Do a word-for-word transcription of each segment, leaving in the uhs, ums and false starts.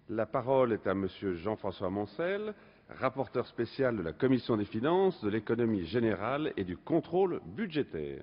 La parole est à Monsieur Jean-François Moncel, rapporteur spécial de la Commission des finances, de l'économie générale et du contrôle budgétaire.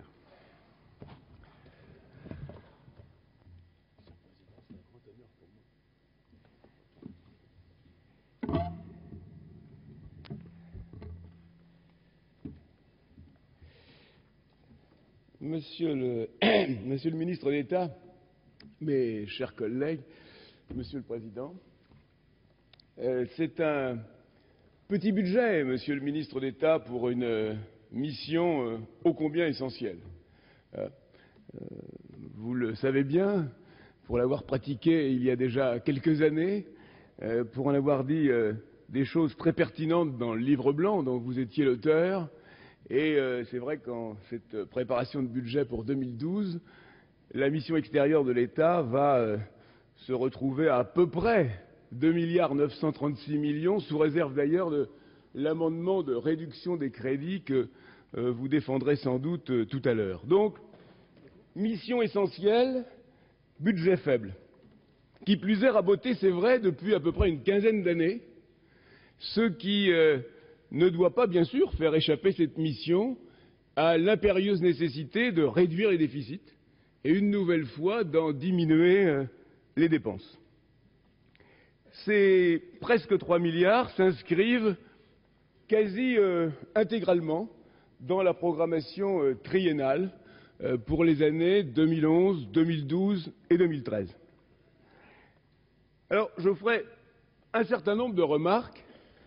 Monsieur le, Monsieur le ministre d'État, mes chers collègues, Monsieur le Président, euh, c'est un petit budget, Monsieur le ministre d'État, pour une euh, mission euh, ô combien essentielle. Euh, euh, vous le savez bien, pour l'avoir pratiqué il y a déjà quelques années, euh, pour en avoir dit euh, des choses très pertinentes dans le livre blanc dont vous étiez l'auteur. Et euh, c'est vrai qu'en cette préparation de budget pour deux mille douze, la mission extérieure de l'État va euh, se retrouver à, à peu près deux milliards neuf cent trente-six millions, sous réserve d'ailleurs de l'amendement de réduction des crédits que euh, vous défendrez sans doute euh, tout à l'heure. Donc, mission essentielle, budget faible. Qui plus est, raboté, c'est vrai, depuis à peu près une quinzaine d'années, ce qui euh, ne doit pas, bien sûr, faire échapper cette mission à l'impérieuse nécessité de réduire les déficits et, une nouvelle fois, d'en diminuer euh, les dépenses. Ces presque trois milliards s'inscrivent quasi euh, intégralement dans la programmation euh, triennale euh, pour les années deux mille onze, deux mille douze et deux mille treize. Alors, je ferai un certain nombre de remarques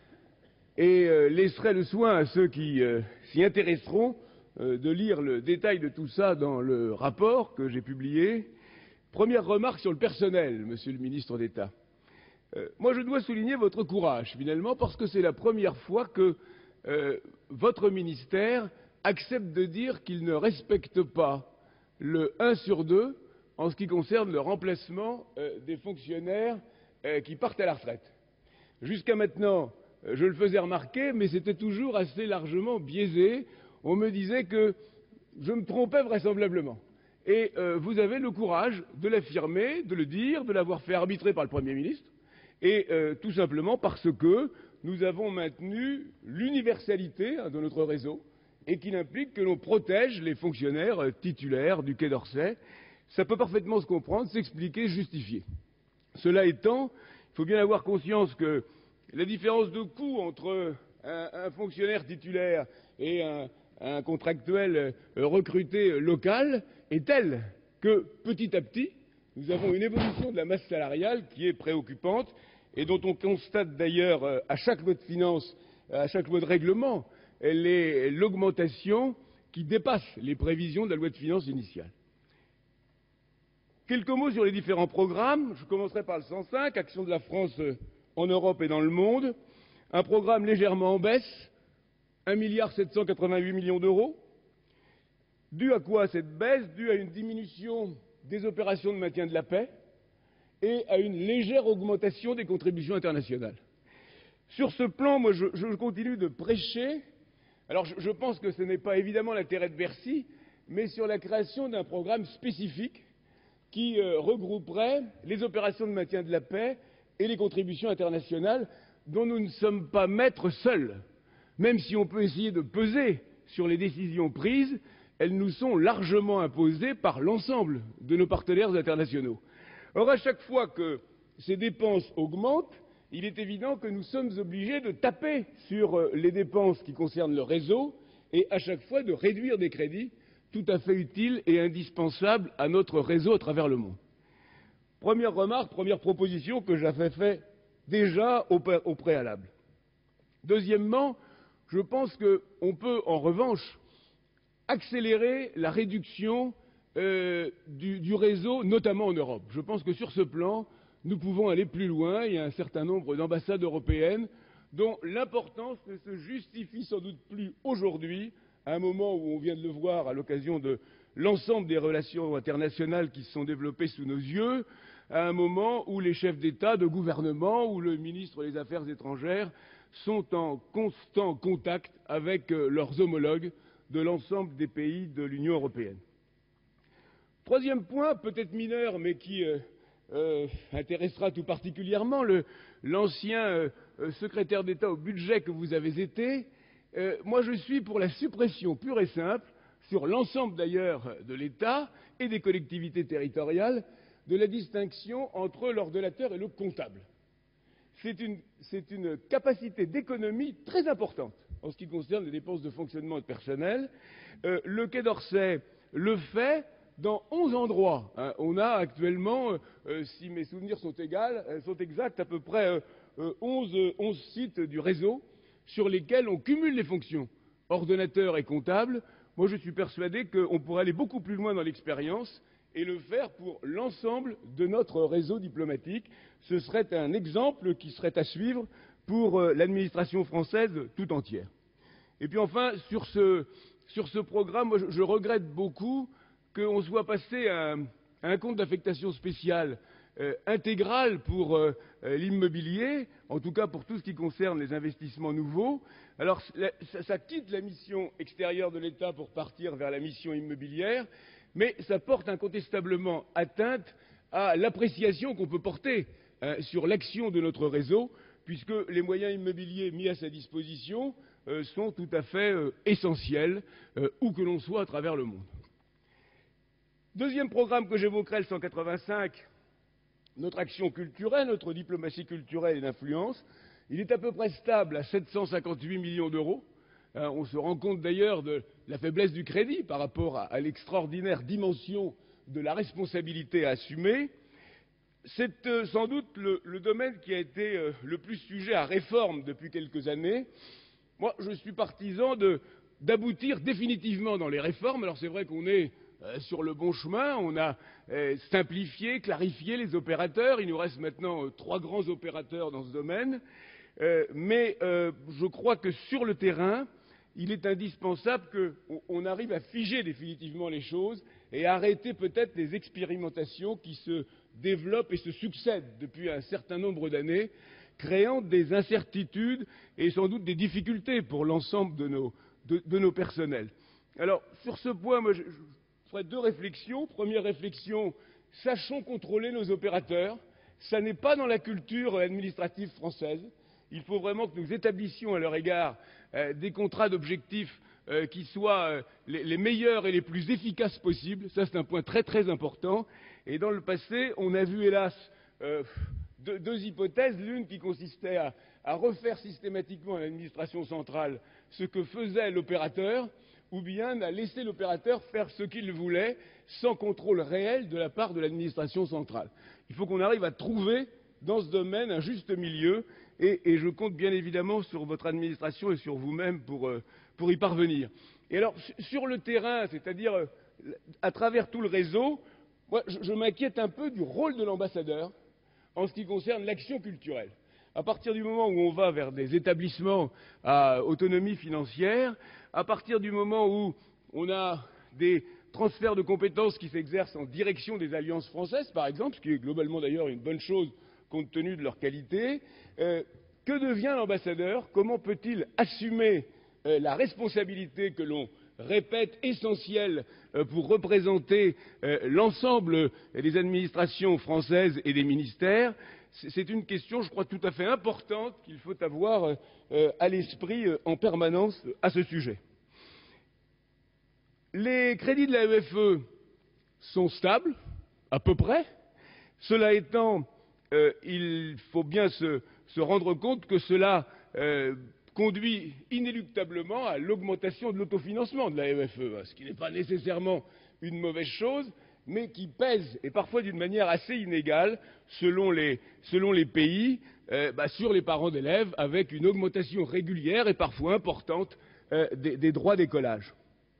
et euh, laisserai le soin à ceux qui euh, s'y intéresseront euh, de lire le détail de tout ça dans le rapport que j'ai publié. Première remarque sur le personnel, Monsieur le ministre d'État. Euh, moi, je dois souligner votre courage, finalement, parce que c'est la première fois que euh, votre ministère accepte de dire qu'il ne respecte pas le un sur deux en ce qui concerne le remplacement euh, des fonctionnaires euh, qui partent à la retraite. Jusqu'à maintenant, je le faisais remarquer, mais c'était toujours assez largement biaisé. On me disait que je me trompais vraisemblablement. Et euh, vous avez le courage de l'affirmer, de le dire, de l'avoir fait arbitrer par le Premier ministre, et euh, tout simplement parce que nous avons maintenu l'universalité hein, de notre réseau, et qu'il implique que l'on protège les fonctionnaires euh, titulaires du Quai d'Orsay. Ça peut parfaitement se comprendre, s'expliquer, justifier. Cela étant, il faut bien avoir conscience que la différence de coût entre un, un fonctionnaire titulaire et un, un contractuel recruté local est telle que, petit à petit, nous avons une évolution de la masse salariale qui est préoccupante et dont on constate d'ailleurs à chaque loi de finances, à chaque loi de règlement, l'augmentation qui dépasse les prévisions de la loi de finances initiale. Quelques mots sur les différents programmes. Je commencerai par le cent cinq, Action de la France en Europe et dans le monde, un programme légèrement en baisse, un milliard sept cent quatre-vingt-huit millions d'euros. Dû à quoi cette baisse? Dû à une diminution des opérations de maintien de la paix et à une légère augmentation des contributions internationales. Sur ce plan, moi, je, je continue de prêcher. Alors, je, je pense que ce n'est pas évidemment l'intérêt de Bercy, mais sur la création d'un programme spécifique qui euh, regrouperait les opérations de maintien de la paix et les contributions internationales dont nous ne sommes pas maîtres seuls. Même si on peut essayer de peser sur les décisions prises, elles nous sont largement imposées par l'ensemble de nos partenaires internationaux. Or, à chaque fois que ces dépenses augmentent, il est évident que nous sommes obligés de taper sur les dépenses qui concernent le réseau et à chaque fois de réduire des crédits tout à fait utiles et indispensables à notre réseau à travers le monde. Première remarque, première proposition que j'avais fait déjà au, au préalable. Deuxièmement, je pense qu'on peut en revanche accélérer la réduction euh, du, du réseau, notamment en Europe. Je pense que sur ce plan, nous pouvons aller plus loin. Il y a un certain nombre d'ambassades européennes dont l'importance ne se justifie sans doute plus aujourd'hui, à un moment où on vient de le voir à l'occasion de l'ensemble des relations internationales qui se sont développées sous nos yeux, à un moment où les chefs d'État, de gouvernement, où le ministre des Affaires étrangères sont en constant contact avec leurs homologues de l'ensemble des pays de l'Union européenne. Troisième point, peut-être mineur, mais qui euh, euh, intéressera tout particulièrement l'ancien euh, secrétaire d'État au budget que vous avez été. Euh, moi, je suis pour la suppression pure et simple, sur l'ensemble d'ailleurs de l'État et des collectivités territoriales, de la distinction entre l'ordonnateur et le comptable. C'est une, c'est une capacité d'économie très importante en ce qui concerne les dépenses de fonctionnement et de personnel. Euh, le Quai d'Orsay le fait dans onze endroits. Hein. On a actuellement, euh, si mes souvenirs sont, égales, euh, sont exacts, à peu près euh, onze, onze sites du réseau sur lesquels on cumule les fonctions ordonnateur et comptable. Moi, je suis persuadé qu'on pourrait aller beaucoup plus loin dans l'expérience et le faire pour l'ensemble de notre réseau diplomatique. Ce serait un exemple qui serait à suivre pour euh, l'administration française tout entière. Et puis enfin, sur ce, sur ce programme, moi, je, je regrette beaucoup qu'on soit passé à, à un compte d'affectation spéciale euh, intégral pour euh, l'immobilier, en tout cas pour tout ce qui concerne les investissements nouveaux. Alors la, ça, ça quitte la mission extérieure de l'État pour partir vers la mission immobilière, mais ça porte incontestablement atteinte à l'appréciation qu'on peut porter euh, sur l'action de notre réseau, puisque les moyens immobiliers mis à sa disposition euh, sont tout à fait euh, essentiels, euh, où que l'on soit à travers le monde. Deuxième programme que j'évoquerai, le cent quatre-vingt-cinq, notre action culturelle, notre diplomatie culturelle et d'influence. Il est à peu près stable à sept cent cinquante-huit millions d'euros. Euh, on se rend compte d'ailleurs de la faiblesse du crédit par rapport à, à l'extraordinaire dimension de la responsabilité à assumer. C'est euh, sans doute le, le domaine qui a été euh, le plus sujet à réforme depuis quelques années. Moi, je suis partisan de, d'aboutir définitivement dans les réformes. Alors c'est vrai qu'on est euh, sur le bon chemin, on a euh, simplifié, clarifié les opérateurs. Il nous reste maintenant euh, trois grands opérateurs dans ce domaine. Euh, mais euh, je crois que sur le terrain, il est indispensable qu'on arrive à figer définitivement les choses et à arrêter peut-être les expérimentations qui se développent et se succèdent depuis un certain nombre d'années, créant des incertitudes et sans doute des difficultés pour l'ensemble de nos, de, de nos personnels. Alors, sur ce point, moi, je, je ferai deux réflexions. Première réflexion, sachons contrôler nos opérateurs. Ça n'est pas dans la culture administrative française. Il faut vraiment que nous établissions à leur égard euh, des contrats d'objectifs euh, qui soient euh, les, les meilleurs et les plus efficaces possibles. Ça, c'est un point très très important. Et dans le passé, on a vu, hélas, euh, deux, deux hypothèses. L'une qui consistait à, à refaire systématiquement à l'administration centrale ce que faisait l'opérateur, ou bien à laisser l'opérateur faire ce qu'il voulait sans contrôle réel de la part de l'administration centrale. Il faut qu'on arrive à trouver dans ce domaine un juste milieu. Et, et je compte bien évidemment sur votre administration et sur vous-même pour, euh, pour y parvenir. Et alors, sur le terrain, c'est-à-dire euh, à travers tout le réseau, moi, je, je m'inquiète un peu du rôle de l'ambassadeur en ce qui concerne l'action culturelle. À partir du moment où on va vers des établissements à autonomie financière, à partir du moment où on a des transferts de compétences qui s'exercent en direction des alliances françaises, par exemple, ce qui est globalement d'ailleurs une bonne chose compte tenu de leur qualité, euh, que devient l'ambassadeur? Comment peut-il assumer euh, la responsabilité que l'on répète essentielle euh, pour représenter euh, l'ensemble des administrations françaises et des ministères? C'est une question, je crois, tout à fait importante qu'il faut avoir euh, à l'esprit euh, en permanence à ce sujet. Les crédits de la E F E sont stables, à peu près. Cela étant, Euh, il faut bien se, se rendre compte que cela euh, conduit inéluctablement à l'augmentation de l'autofinancement de la E F E, ce qui n'est pas nécessairement une mauvaise chose, mais qui pèse, et parfois d'une manière assez inégale, selon les, selon les pays, euh, bah, sur les parents d'élèves, avec une augmentation régulière et parfois importante euh, des, des droits d'écolage.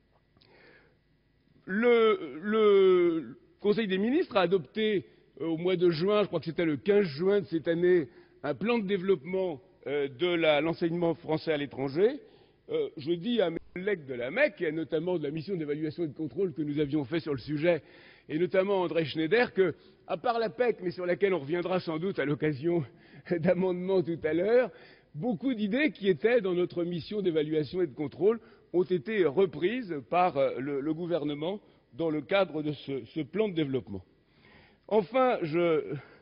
Le, le Conseil des ministres a adopté au mois de juin, je crois que c'était le quinze juin de cette année, un plan de développement euh, de l'enseignement français à l'étranger. Euh, je dis à mes collègues de la M E C, et notamment de la mission d'évaluation et de contrôle que nous avions fait sur le sujet, et notamment André Schneider, que, à part la P E C, mais sur laquelle on reviendra sans doute à l'occasion d'amendements tout à l'heure, beaucoup d'idées qui étaient dans notre mission d'évaluation et de contrôle ont été reprises par le, le gouvernement dans le cadre de ce, ce plan de développement. Enfin, je,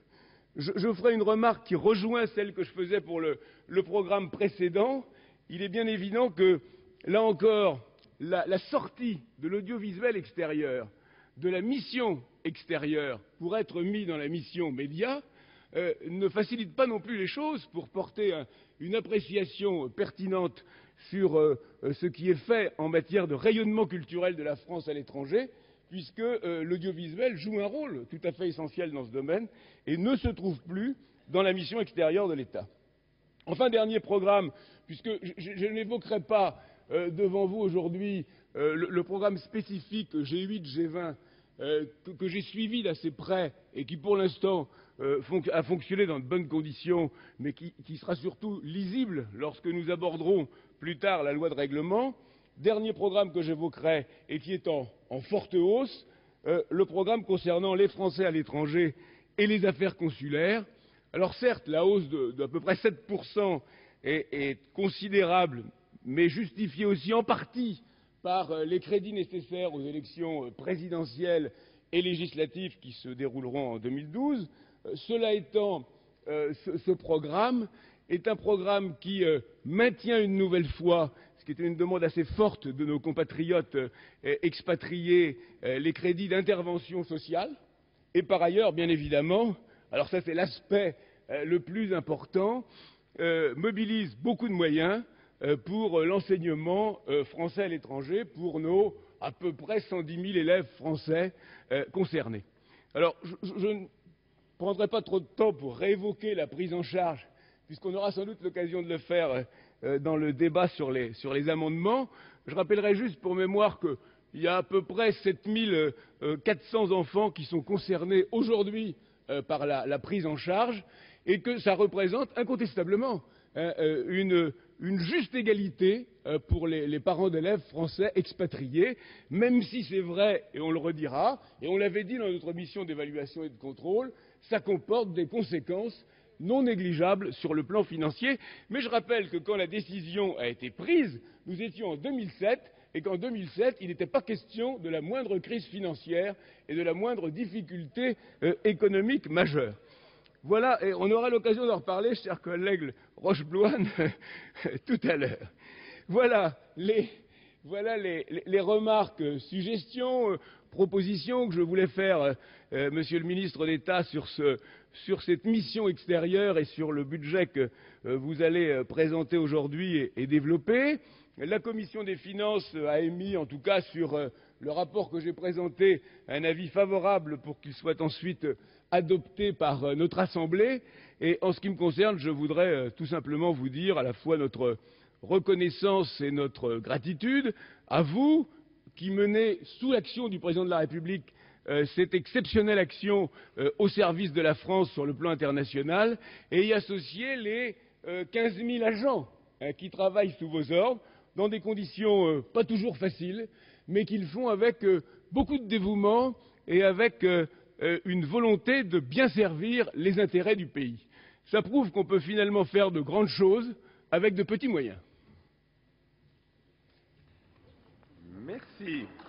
je, je ferai une remarque qui rejoint celle que je faisais pour le, le programme précédent. Il est bien évident que, là encore, la, la sortie de l'audiovisuel extérieur, de la mission extérieure, pour être mis dans la mission média, euh, ne facilite pas non plus les choses pour porter un, une appréciation pertinente sur euh, ce qui est fait en matière de rayonnement culturel de la France à l'étranger, puisque euh, l'audiovisuel joue un rôle tout à fait essentiel dans ce domaine et ne se trouve plus dans la mission extérieure de l'État. Enfin, dernier programme, puisque je, je n'évoquerai pas euh, devant vous aujourd'hui euh, le, le programme spécifique G huit G vingt euh, que, que j'ai suivi d'assez près et qui pour l'instant euh, fon- a fonctionné dans de bonnes conditions, mais qui, qui sera surtout lisible lorsque nous aborderons plus tard la loi de règlement. Dernier programme que j'évoquerai et qui est en, en forte hausse, euh, le programme concernant les Français à l'étranger et les affaires consulaires. Alors certes, la hausse de, d'à peu près sept pour cent est, est considérable, mais justifiée aussi en partie par euh, les crédits nécessaires aux élections présidentielles et législatives qui se dérouleront en deux mille douze. Euh, cela étant, euh, ce, ce programme est un programme qui euh, maintient une nouvelle fois, ce qui était une demande assez forte de nos compatriotes euh, expatriés, euh, les crédits d'intervention sociale. Et par ailleurs, bien évidemment, alors ça c'est l'aspect euh, le plus important, euh, mobilise beaucoup de moyens euh, pour euh, l'enseignement euh, français à l'étranger, pour nos à peu près cent dix mille élèves français euh, concernés. Alors, je, je, je ne prendrai pas trop de temps pour réévoquer la prise en charge, puisqu'on aura sans doute l'occasion de le faire euh, dans le débat sur les, sur les amendements. Je rappellerai juste pour mémoire qu'il y a à peu près sept mille quatre cents enfants qui sont concernés aujourd'hui euh, par la, la prise en charge et que ça représente incontestablement euh, une, une juste égalité euh, pour les, les parents d'élèves français expatriés, même si c'est vrai, et on le redira, et on l'avait dit dans notre mission d'évaluation et de contrôle, ça comporte des conséquences non négligeables sur le plan financier. Mais je rappelle que quand la décision a été prise, nous étions en deux mille sept, et qu'en deux mille sept, il n'était pas question de la moindre crise financière et de la moindre difficulté euh, économique majeure. Voilà, et on aura l'occasion d'en reparler, cher collègue Rochebloine, tout à l'heure. Voilà les, voilà les, les, les remarques, suggestions, euh, propositions que je voulais faire, euh, euh, Monsieur le ministre d'État, sur, ce, sur cette mission extérieure et sur le budget que euh, vous allez euh, présenter aujourd'hui et, et développer. La Commission des finances a émis, en tout cas sur euh, le rapport que j'ai présenté, un avis favorable pour qu'il soit ensuite adopté par euh, notre Assemblée. Et en ce qui me concerne, je voudrais euh, tout simplement vous dire à la fois notre reconnaissance et notre gratitude à vous qui menez sous l'action du Président de la République euh, cette exceptionnelle action euh, au service de la France sur le plan international et y associer les euh, quinze mille agents euh, qui travaillent sous vos ordres dans des conditions euh, pas toujours faciles, mais qu'ils font avec euh, beaucoup de dévouement et avec euh, euh, une volonté de bien servir les intérêts du pays. Ça prouve qu'on peut finalement faire de grandes choses avec de petits moyens. Merci.